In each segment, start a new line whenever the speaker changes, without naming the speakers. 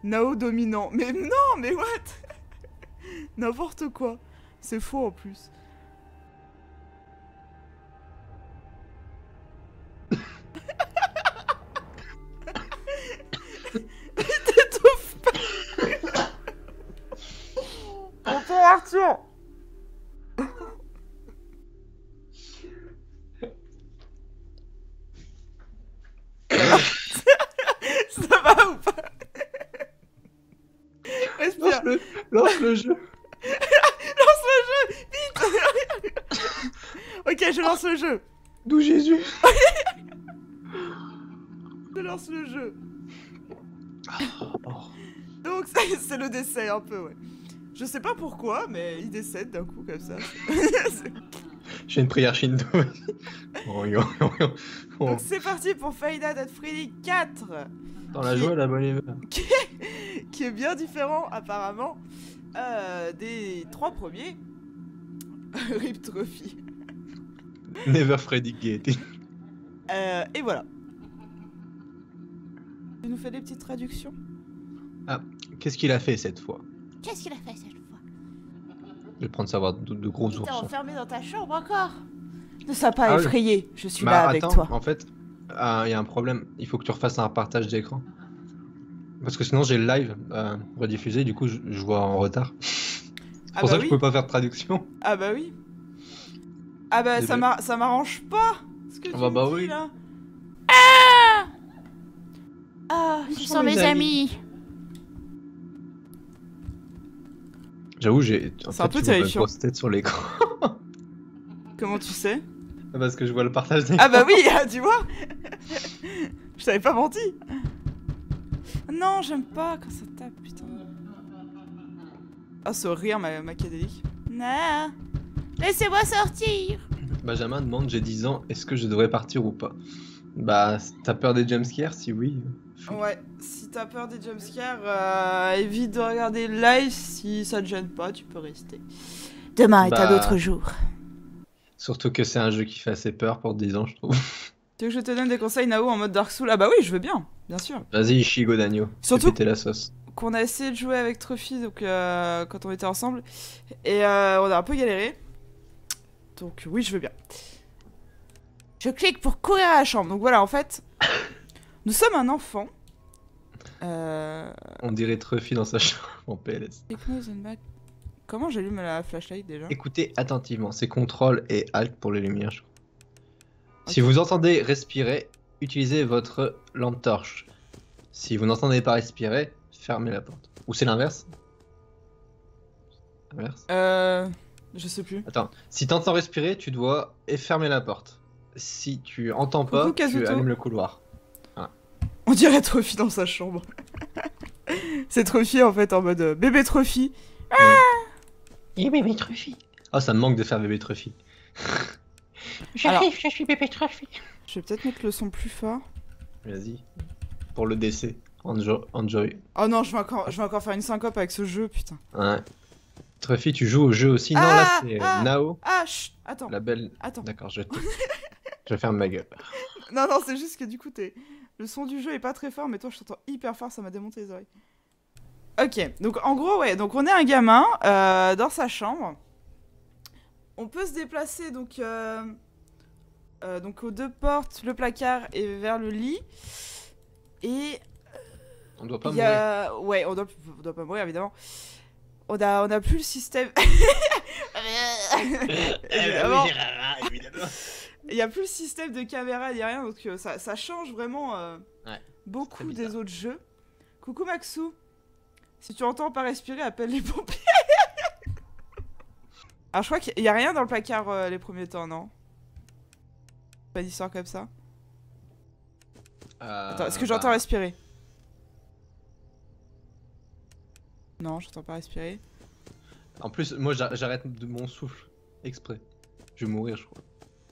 Nao dominant. Mais non, mais what? N'importe quoi. C'est faux en plus. T'étouffes pas. Tonton Arthur. Ça va ou pas? Respire.
Lance le jeu.
Lance le jeu. Vite. Ok, je lance le jeu.
D'où Jésus?
Je lance le jeu.
Oh.
Donc c'est le décès un peu, ouais. Je sais pas pourquoi, mais il décède d'un coup comme ça.
J'ai une prière Shindo. Oh.
Donc c'est parti pour Five Nights at Freddy 4.
Dans la joie, la bonne humeur.
Qui est bien différent apparemment des 3 premiers. Rip Trophy.
Never Freddy Gate.
Et voilà. Tu nous fais des petites traductions?
Ah, qu'est-ce qu'il a fait cette fois?
Qu'est-ce qu'il a fait cette fois?
Je vais prendre savoir de gros
Il t'a
ours.
enfermé dans ta chambre encore?
Ne sois pas
Ah oui.
effrayé, je suis
Bah
là avec
attends,
toi.
en fait, il y a un problème. Il faut que tu refasses un partage d'écran. Parce que sinon j'ai le live rediffusé, du coup je vois en retard. C'est
Ah
pour
bah
ça que
oui.
je peux pas faire de traduction.
Ah bah oui. Ah bah ça m'arrange pas ce que tu
bah
me dis
oui.
là.
Ah, ce sont mes amis.
J'avoue, j'ai en
C'est un
fait,
peu
je vois ma
terrifiant.
grosse tête sur l'écran.
Comment tu sais?
Parce que je vois le partage d'écran.
Ah bah oui, tu vois. Je t'avais pas menti. Non, j'aime pas quand ça tape, putain. Ah, ce rire macadélique.
Non. Laissez-moi sortir.
Benjamin demande, j'ai 10 ans, est-ce que je devrais partir ou pas? Bah, t'as peur des jumpscares? Si oui.
Ouais, si t'as peur des jumpscares, évite de regarder le live. Si ça te gêne pas, tu peux rester.
Demain est un
Bah.
autre jour.
Surtout que c'est un jeu qui fait assez peur pour 10 ans, je trouve.
Tu veux que je te donne des conseils Nao en mode Dark Souls? Ah bah oui, je veux bien sûr.
Vas-y, Ishigo Danyo.
Surtout-
Fais péter la sauce.
Qu'on a essayé de jouer avec Trophy donc, quand on était ensemble. Et on a un peu galéré. Donc oui, je veux bien. Je clique pour courir à la chambre. Donc voilà, en fait, nous sommes un enfant.
On dirait Truffy dans sa chambre en PLS.
Hypnose and back. Comment j'allume la flashlight déjà?
Écoutez attentivement, c'est CTRL et ALT pour les lumières. Je crois.
Ok.
Si vous entendez respirer, utilisez votre lampe torche. Si vous n'entendez pas respirer, fermez la porte. Ou c'est l'inverse? Inverse.
Je sais plus.
Attends, si t'entends respirer, tu dois fermer la porte. Si tu entends pas,
Coucou,
tu
Kazuto.
allumes le couloir.
On dirait Trophy dans sa chambre. C'est Trophy en fait en mode bébé Trophy.
Et bébé Truffy. Oh, ça me manque de faire bébé Truffy.
J'arrive, je suis bébé Trophy.
Je vais peut-être mettre le son plus fort.
Vas-y. Pour le décès. Enjoy.
Oh non, je vais encore faire une syncope avec ce jeu, putain.
Ouais. Truffy, tu joues au jeu aussi? Non,
Ah,
là c'est
ah.
Nao.
Ah, chut, attends.
La belle.
Attends.
D'accord, je ferme ma gueule.
Non, non, c'est juste que du coup, le son du jeu est pas très fort, mais toi, je t'entends hyper fort, ça m'a démonté les oreilles. Ok, donc en gros, ouais, donc on est un gamin dans sa chambre. On peut se déplacer donc aux 2 portes, le placard et vers le lit. Et
On doit pas
il y
mourir.
a... Ouais, on doit pas mourir, évidemment. On a plus le système... Évidemment. Il y a plus le système de caméra ni rien, donc ça change vraiment
Ouais,
beaucoup
c'est très bizarre.
des autres jeux. Coucou Maxou. Si tu entends pas respirer, appelle les pompiers. Alors je crois qu'il y a rien dans le placard les premiers temps, non? Pas d'histoire comme ça. Attends, est-ce que j'entends respirer? Non, j'entends pas respirer.
En plus, moi j'arrête de mon souffle. Exprès. Je vais mourir, je crois.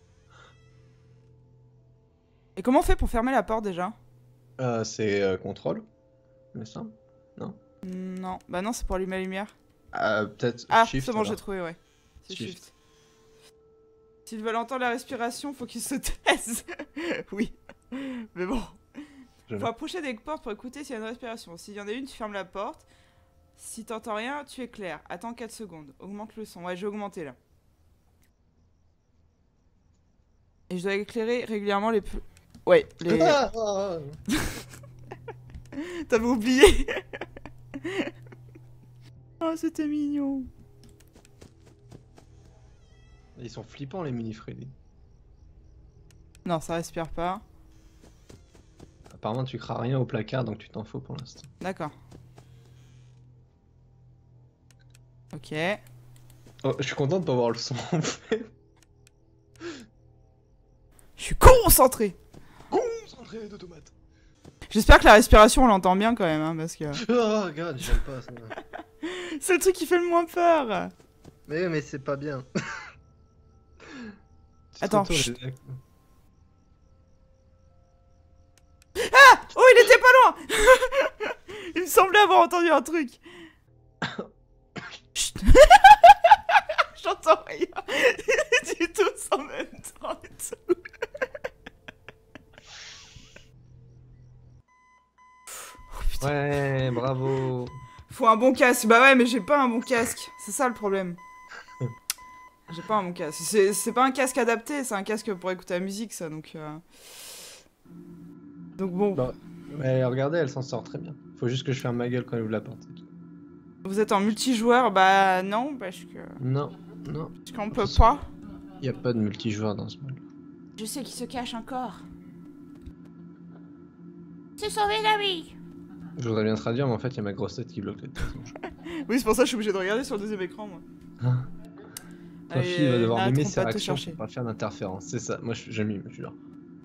Et comment on fait pour fermer la porte déjà?
C'est contrôle. Il me semble.
Non, bah non, c'est pour allumer la lumière.
Peut-être
Ah,
shift.
c'est bon,
alors.
j'ai trouvé, ouais. C'est
Shift.
shift. S'ils veulent entendre la respiration, faut qu'ils se taisent. Oui. Mais bon.
Jamais.
Faut approcher des portes pour écouter s'il y a une respiration. S'il y en a une, tu fermes la porte. Si t'entends rien, tu éclaires. Attends 4 secondes. Augmente le son. Ouais, j'ai augmenté là. Et je dois éclairer régulièrement les... Ouais, les... T'avais oublié. Oh, c'était mignon.
Ils sont flippants les mini Freddy.
Non, ça respire pas.
Apparemment tu crains rien au placard donc tu t'en fous pour l'instant.
D'accord. Ok.
Oh, je suis content de pas voir le son en fait.
Je suis concentré.
Concentré de tomates.
J'espère que la respiration on l'entend bien quand même, hein, parce que...
Oh regarde, j'aime pas ça.
C'est le truc qui fait le moins peur.
Mais c'est pas bien.
Attends,
Trop tôt,
chut.
les-
Oh, il était pas loin. Il me semblait avoir entendu un truc. Chut. J'entends rien du tout en même temps et tout. Oh, putain.
Ouais, bravo.
Faut un bon casque. Bah ouais, mais j'ai pas un bon casque. C'est ça le problème. J'ai pas un bon casque. C'est pas un casque adapté, c'est un casque pour écouter la musique, ça. Donc bon.
Bah, mais regardez, elle s'en sort très bien. Faut juste que je ferme ma gueule quand elle ouvre la porte.
Vous êtes en multijoueur? Bah non, parce
Non.
qu'on peut pas.
Y a pas de multijoueur dans ce monde.
Je sais qu'il se cache encore. C'est sauvé la vie.
Je voudrais bien traduire, mais en fait, y a ma grosse tête qui bloque les têtes.
Oui, c'est pour ça que je suis obligé de regarder sur le deuxième écran, moi.
Ta fille va devoir mimer ses
pas te
réactions
chercher.
pour pas faire d'interférence. C'est ça. Moi, je mime, je suis là.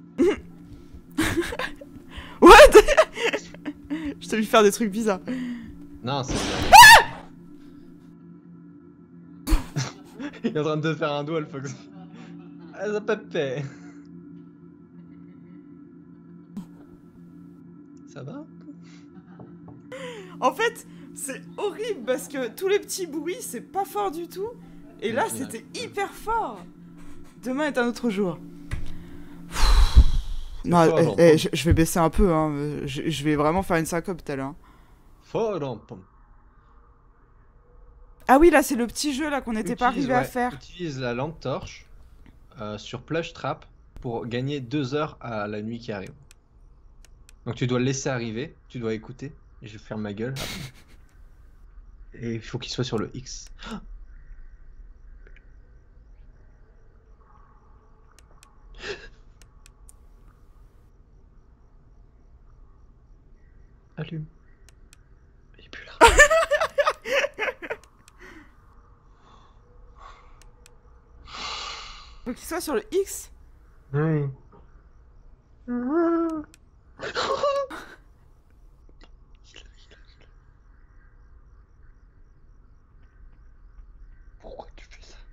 What? Je t'ai vu faire des trucs bizarres.
Non, c'est Il est en train de te faire un doigt, le Fox. Ah, ça pépé. Ça va?
En fait, c'est horrible parce que tous les petits bruits, c'est pas fort du tout. Et là, c'était hyper fort. Demain est un autre jour. Non,
fort,
je vais baisser un peu, hein. Je vais vraiment faire une syncope tout à l'heure.
Fort en pomme.
Ah oui, là, c'est le petit jeu là qu'on n'était pas arrivé à faire.
Utilise la lampe torche sur Plush Trap pour gagner 2 heures à la nuit qui arrive. Donc tu dois le laisser arriver, tu dois écouter. Et je ferme ma gueule. Et il faut qu'il soit sur le X. Allume. Il est plus là.
Faut qu'il soit sur le X.
Oui. Pourquoi tu fais ça?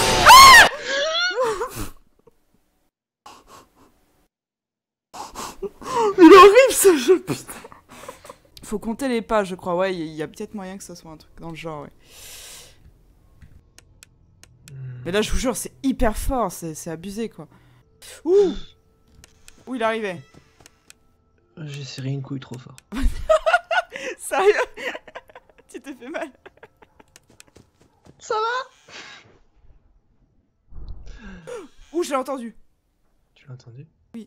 Il est horrible ce jeu, putain. Faut compter les pas, je crois. Ouais, il y a peut-être moyen que ça soit un truc dans le genre, ouais. Mais là, je vous jure, c'est hyper fort, c'est abusé, quoi. Ouh! Où il arrivait?
J'ai serré une couille trop fort.
Sérieux? Tu t'es fait mal?
Ça va?
Ouh, je l'ai entendu.
Tu l'as entendu?
Oui.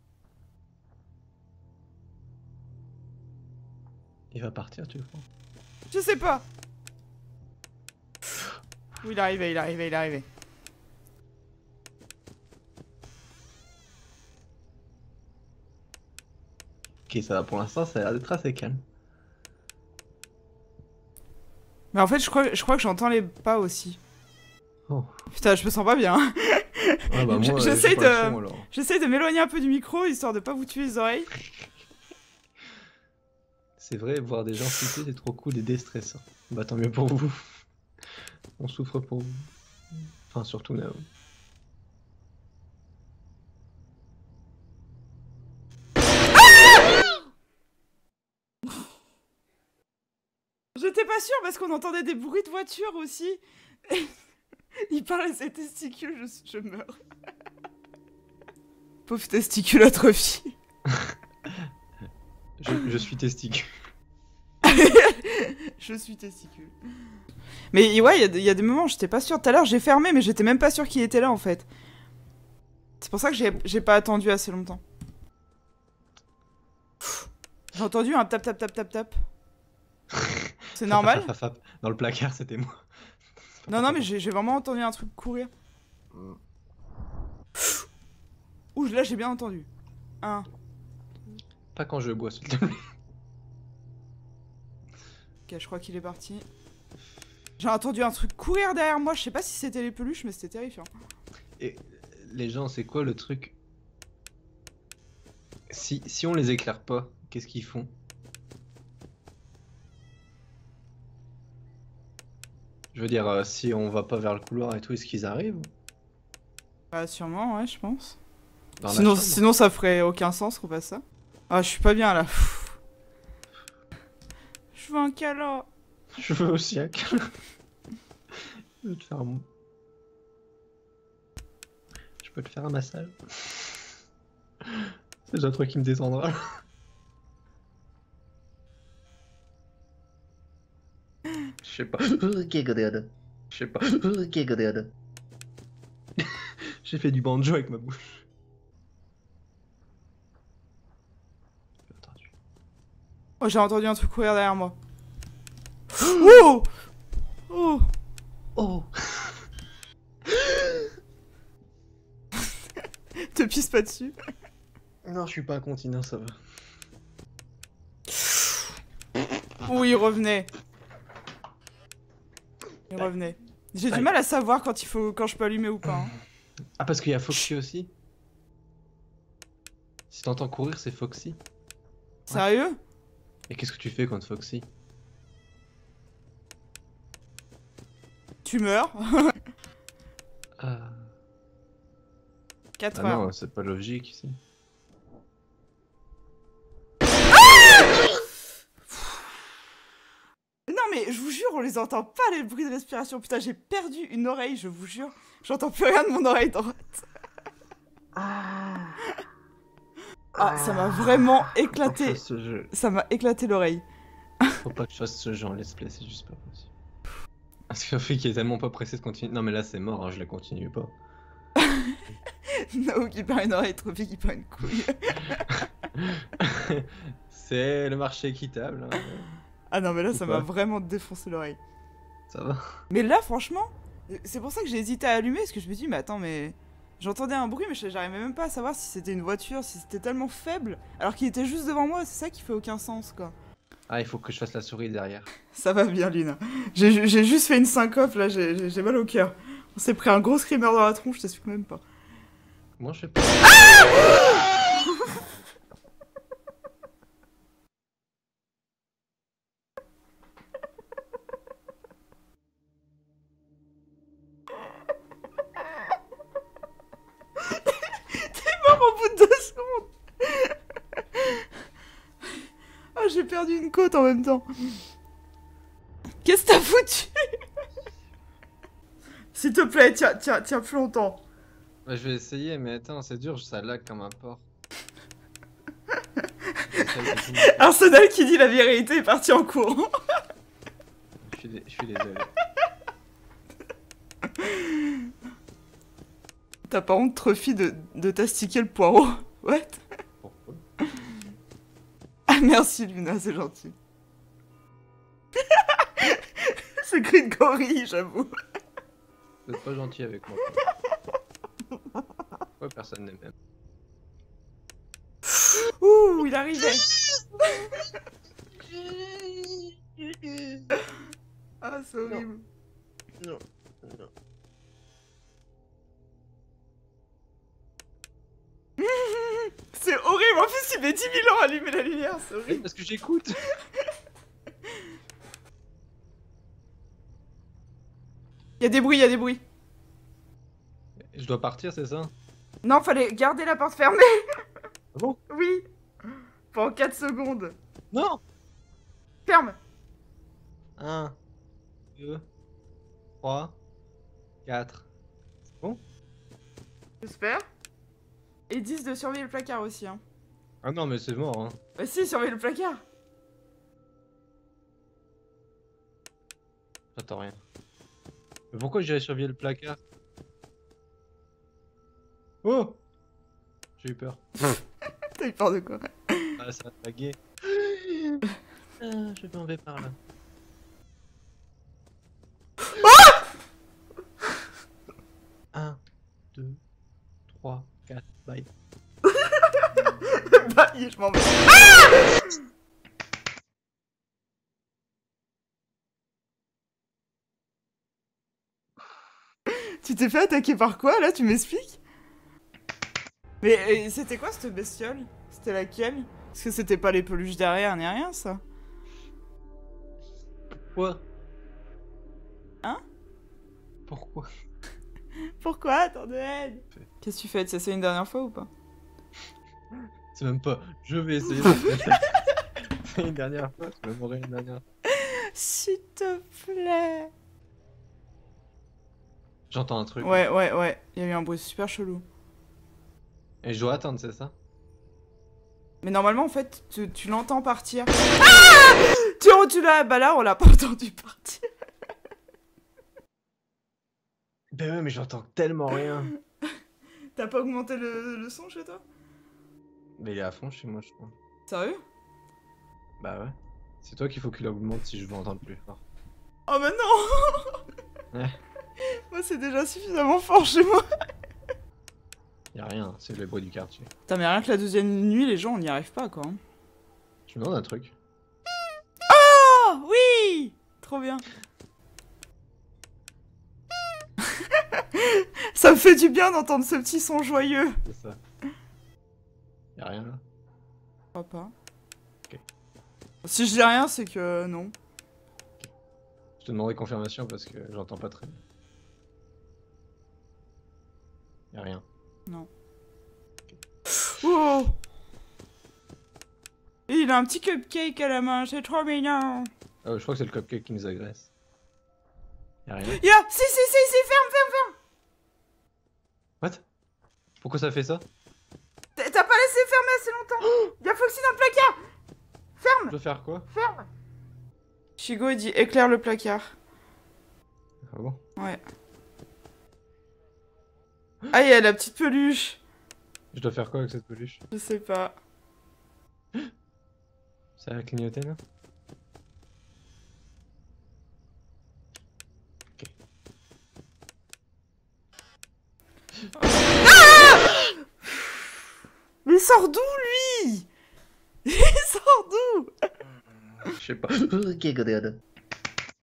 Il va partir, tu le crois?
Je sais pas. Où il arrivait, il arrivait, il arrivait.
Ok, ça va pour l'instant, ça a l'air d'être assez calme.
Mais en fait, je crois que j'entends les pas aussi.
Oh.
Putain, je me sens pas bien.
Ah bah moi,
J'essaye
j'ai pas le son, alors.
J'essaye de m'éloigner un peu du micro, histoire de pas vous tuer les oreilles.
C'est vrai, voir des gens flipper, c'est trop cool et déstressant. Bah tant mieux pour vous. On souffre pour vous. Enfin, surtout Nao.
J'étais pas sûre parce qu'on entendait des bruits de voiture aussi. Il parle à ses testicules, je meurs. Pauvre testicule atrophie.
Je suis testicule.
Je suis testicule. Mais ouais, il y a des moments où j'étais pas sûre. Tout à l'heure, j'ai fermé, mais j'étais même pas sûre qu'il était là, en fait. C'est pour ça que j'ai pas attendu assez longtemps. J'ai entendu un tap tap tap tap tap. C'est normal?
Dans le placard, c'était moi.
Non, non, mais j'ai vraiment entendu un truc courir. Ouh, là, j'ai bien entendu. Un.
Pas quand je bois, s'il te plaît.
Ok, je crois qu'il est parti. J'ai entendu un truc courir derrière moi. Je sais pas si c'était les peluches, mais c'était terrifiant.
Et les gens, c'est quoi le truc? Si on les éclaire pas, qu'est-ce qu'ils font? Je veux dire, si on va pas vers le couloir et tout, est-ce qu'ils arrivent?
Bah, sûrement, ouais, je pense.
Dans la
Sinon,
chambre
sinon, ça ferait aucun sens qu'on fasse ça. Ah, je suis pas bien là. Je veux un câlin.
Je veux aussi un câlin. Je veux te faire un... Je peux te faire un massage. C'est déjà toi qui me détendra. Je sais pas. Je sais pas. J'ai fait du banjo avec ma bouche. J'ai entendu.
Oh, j'ai entendu un truc courir derrière moi. Oh! Oh!
Oh!
Te pisse pas dessus.
Non, je suis pas incontinent, ça va.
Oh, il revenait. Il revenait. J'ai du mal à savoir quand je peux allumer ou pas. Hein.
Ah, parce qu'il y a Foxy aussi. Si t'entends courir, c'est Foxy.
Sérieux?
Et qu'est-ce que tu fais contre Foxy?
Tu meurs. 4
Ah
heures.
non, c'est pas logique ici.
Non mais je vous jure, on les entend pas les bruits de respiration. Putain, j'ai perdu une oreille, je vous jure. J'entends plus rien de mon oreille droite. Ah, ça m'a vraiment éclaté. Ça m'a éclaté l'oreille.
Faut pas que je fasse ce jeu en let's play, c'est juste pas possible. Parce que Sophie qui est tellement pas pressé de continuer. Non mais là c'est mort, hein, je la continue pas.
Nao qui perd une oreille, Trophy qui perd une couille.
C'est le marché équitable. Hein.
Ah non mais là
Ou
ça
pas.
m'a vraiment défoncé l'oreille.
Ça va.
Mais là franchement, c'est pour ça que j'ai hésité à allumer, parce que je me dis mais attends mais... J'entendais un bruit mais j'arrivais même pas à savoir si c'était une voiture, si c'était tellement faible, alors qu'il était juste devant moi, c'est ça qui fait aucun sens quoi.
Ah, il faut que je fasse la souris derrière.
Ça va bien Lina. J'ai juste fait une syncope là, j'ai mal au cœur. On s'est pris un gros screamer dans la tronche, je t'explique même pas.
Moi je sais pas.
Au bout de 2 secondes. Ah, j'ai perdu une côte en même temps. Qu'est-ce que t'as foutu? S'il te plaît, tiens plus longtemps.
Bah, je vais essayer, mais attends, c'est dur, ça lag comme un porc.
Arsenal qui dit la vérité est parti en courant.
Je suis désolé.
T'as pas honte, Trophy, de t'astiquer le poireau? What?
Pourquoi?
Ah merci Luna, c'est gentil. Ce cri de gorille, j'avoue.
Vous êtes pas gentil avec moi. Pourquoi personne n'aime même?
Ouh, il arrivait. Ah, c'est horrible.
Non, non.
C'est horrible, en plus il met 10 000 ans à allumer la lumière, c'est horrible.
Parce que j'écoute.
Y'a des bruits, y'a des bruits.
Je dois partir, c'est ça?
Non, fallait garder la porte fermée.
Ah bon?
Oui. Pendant 4 secondes.
Non!
Ferme.
1, 2, 3, 4. C'est bon?
J'espère. Et 10 de surveiller le placard aussi, hein.
Ah non, mais c'est mort, hein.
Bah si, surveille le placard.
J'entends rien. Mais pourquoi j'irais surveiller le placard? Oh! J'ai eu peur.
T'as eu peur de quoi?
Ah, ça a lagué. Ah, je m'en vais par là. 1, 2, 3, 4, bye.
Bah, je m'en vais. Tu t'es fait attaquer par quoi, là? Tu m'expliques? Mais c'était quoi, cette bestiole? C'était laquelle? Parce que c'était pas les peluches derrière, ni rien, ça.
Quoi?
Hein?
Pourquoi?
Pourquoi? Tant de haine. Qu'est-ce que tu fais? Tu essaies une dernière fois ou pas?
C'est même pas. Je vais essayer. C'est une dernière fois. Je vais mourir une dernière.
S'il te plaît.
J'entends un truc.
Ouais. Il y a eu un bruit super chelou.
Et je dois attendre, c'est ça?
Mais normalement, en fait, tu l'entends partir. Ah! Tu l'as... Bah là, on l'a pas entendu partir.
Ben ouais, mais j'entends tellement rien.
T'as pas augmenté le son chez toi?
Mais il est à fond chez moi, je crois.
Sérieux?
Bah ouais. C'est toi qu'il faut qu'il augmente si je veux entendre plus fort.
Oh mais non.
Ouais.
Moi, c'est déjà suffisamment fort chez moi.
Y'a rien, c'est le bruit du quartier.
Putain, mais rien que la deuxième nuit, les gens, on n'y arrive pas, quoi.
Je me demande un truc.
Oh oui. Trop bien. Ça me fait du bien d'entendre ce petit son joyeux.
C'est ça. Y'a rien là?
Je crois pas.
Ok.
Si je dis rien, c'est que non.
Je te demanderai confirmation parce que j'entends pas très bien. Y'a rien.
Non. Oh! Et il a un petit cupcake à la main, c'est trop mignon.
Oh, je crois que c'est le cupcake qui nous agresse. Y'a rien.
Ya! Si, ferme!
What? Pourquoi ça fait ça?
T'as pas laissé fermer assez longtemps! Y'a Foxy dans le placard!
Je
Ferme!
dois faire quoi?
Ferme! Chigo, il dit éclaire le placard.
Ah bon?
Ouais. Ah, il y a la petite peluche.
Je dois faire quoi avec cette peluche?
Je sais pas.
Ça a clignoté là? Ok.
Mais il sort d'où, lui? Il sort d'où?
Je sais pas.